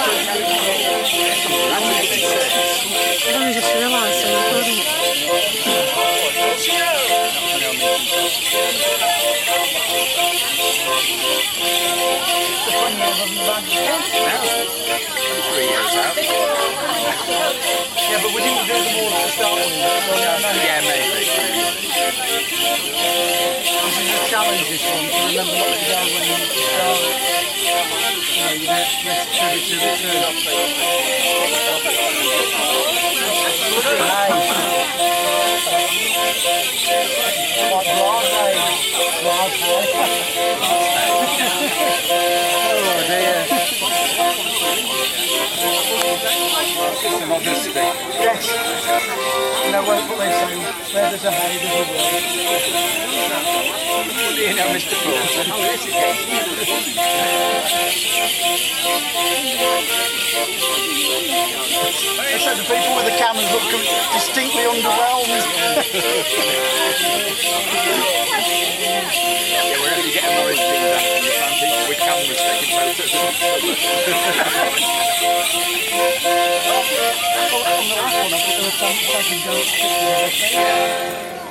Let me just realised I'm recording. Yeah, but we didn't do them all to start with. Yeah, maybe. This is a challenge, this one, to remember what to do when you start. You know, you get Oh dear. It's an obvious thing. Yes. You know what they say, where there's a hay, there's a will. You know, Mr. Paulson. Oh, this again. They said the people with the cameras look distinctly underwhelmed. Yeah, wherever you get a Morris thing back from the fan people with cameras taking photos of On the last one, I think there was some fucking goat.